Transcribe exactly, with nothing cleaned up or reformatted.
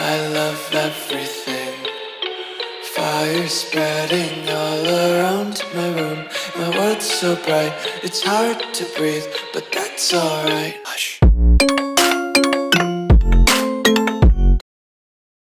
I love everything. Fire spreading all around my room. My world's so bright, it's hard to breathe, but that's alright. Hush.